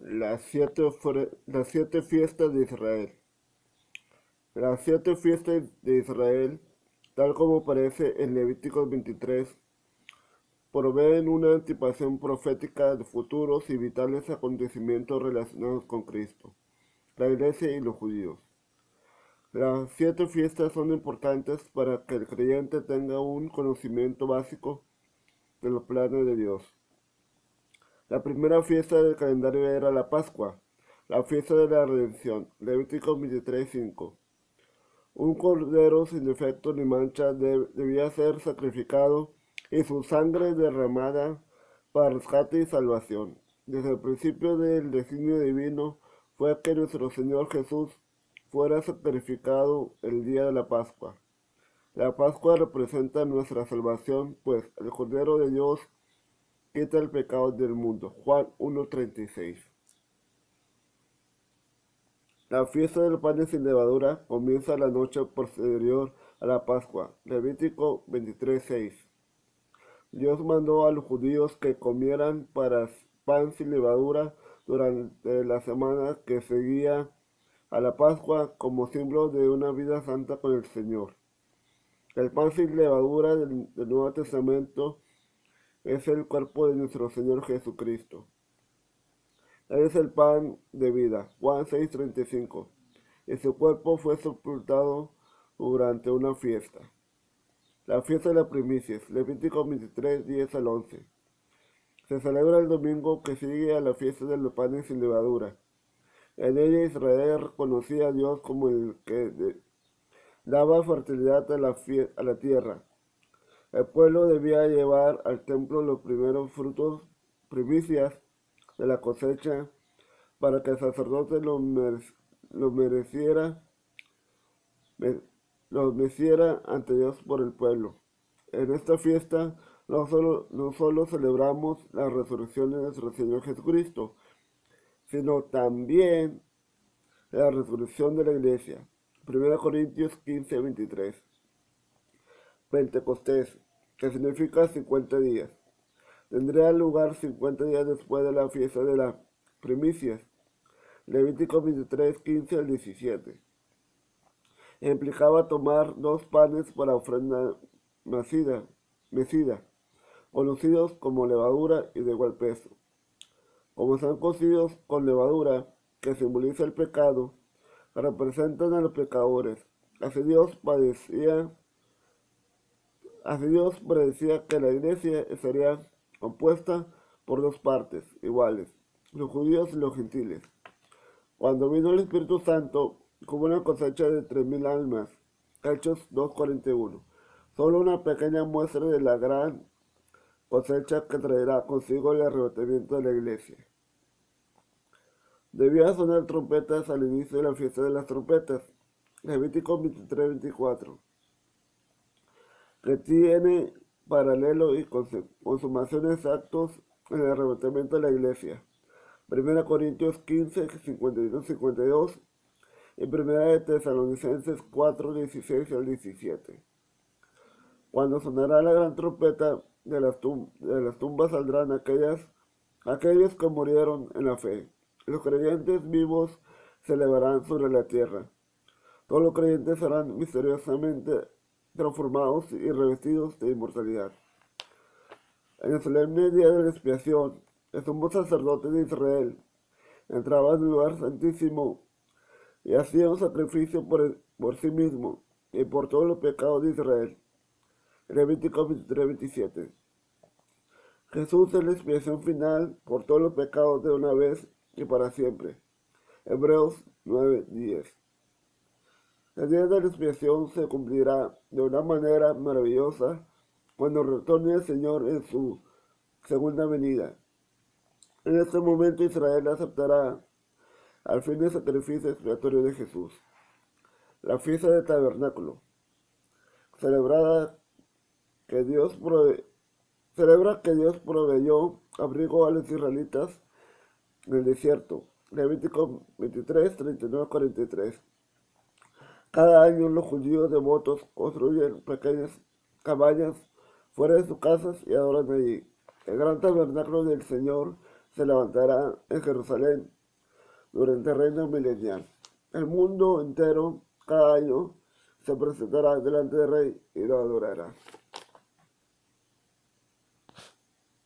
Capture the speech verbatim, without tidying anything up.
Las siete, ofre- las siete fiestas de Israel. Las siete fiestas de Israel, tal como aparece en Levíticos veintitrés, proveen una anticipación profética de futuros y vitales acontecimientos relacionados con Cristo, la Iglesia y los judíos. Las siete fiestas son importantes para que el creyente tenga un conocimiento básico de los planes de Dios. La primera fiesta del calendario era la Pascua, la fiesta de la redención, Levítico veintitrés cinco. Un cordero sin defecto ni mancha debía ser sacrificado y su sangre derramada para rescate y salvación. Desde el principio del designio divino fue que nuestro Señor Jesús fuera sacrificado el día de la Pascua. La Pascua representa nuestra salvación, pues el Cordero de Dios quita el pecado del mundo. Juan uno treinta y seis. La fiesta del pan sin levadura comienza la noche posterior a la Pascua. Levítico veintitrés seis. Dios mandó a los judíos que comieran para pan sin levadura durante la semana que seguía a la Pascua como símbolo de una vida santa con el Señor. El pan sin levadura del, del Nuevo Testamento es el cuerpo de nuestro Señor Jesucristo. Él es el pan de vida. Juan seis treinta y cinco. Y su cuerpo fue sepultado durante una fiesta. La fiesta de las primicias, Levítico veintitrés, diez al once. Se celebra el domingo que sigue a la fiesta de los panes sin levadura. En ella Israel reconocía a Dios como el que de, daba fertilidad a la, a la tierra. El pueblo debía llevar al templo los primeros frutos, primicias de la cosecha, para que el sacerdote lo, mere, lo mereciera, me, lo meciera ante Dios por el pueblo. En esta fiesta no solo, no solo celebramos la resurrección de nuestro Señor Jesucristo, sino también la resurrección de la iglesia. primera Corintios quince, veintitrés. Pentecostés, que significa cincuenta días. Tendría lugar cincuenta días después de la fiesta de las primicias. Levítico veintitrés, quince al diecisiete. Implicaba tomar dos panes para ofrenda mecida, mecida, conocidos como levadura y de igual peso. Como están cocidos con levadura, que simboliza el pecado, representan a los pecadores. Así Dios padecía, así Dios predecía que la iglesia estaría compuesta por dos partes iguales, los judíos y los gentiles. Cuando vino el Espíritu Santo, como una cosecha de tres mil almas, Hechos dos cuarenta y uno. Solo una pequeña muestra de la gran cosecha que traerá consigo el arrebatamiento de la iglesia. Debía sonar trompetas al inicio de la fiesta de las trompetas, Levítico veintitrés veinticuatro, que tiene paralelo y consumación exactos en el arrebatamiento de la iglesia. primera Corintios quince, cincuenta y uno cincuenta y dos y primera de Tesalonicenses cuatro, dieciséis al diecisiete. Cuando sonará la gran trompeta, de las, tum de las tumbas saldrán aquellas, aquellos que murieron en la fe. Los creyentes vivos se elevarán sobre la tierra. Todos los creyentes serán misteriosamente transformados y revestidos de inmortalidad. En el solemne día de la expiación, el sumo sacerdote de Israel entraba en el lugar santísimo y hacía un sacrificio por, el, por sí mismo y por todos los pecados de Israel. Levítico veintitrés veintisiete. Jesús es la expiación final por todos los pecados de una vez y para siempre. Hebreos nueve diez. El día de la expiación se cumplirá de una manera maravillosa cuando retorne el Señor en su segunda venida. En este momento Israel aceptará al fin el sacrificio expiatorio de Jesús. La fiesta del tabernáculo, celebrada que Dios prove celebra que Dios proveyó abrigo a los israelitas en el desierto. Levítico veintitrés, treinta y nueve, cuarenta y tres. Cada año los judíos devotos construyen pequeñas cabañas fuera de sus casas y adoran allí. El gran tabernáculo del Señor se levantará en Jerusalén durante el reino milenial. El mundo entero cada año se presentará delante del rey y lo adorará.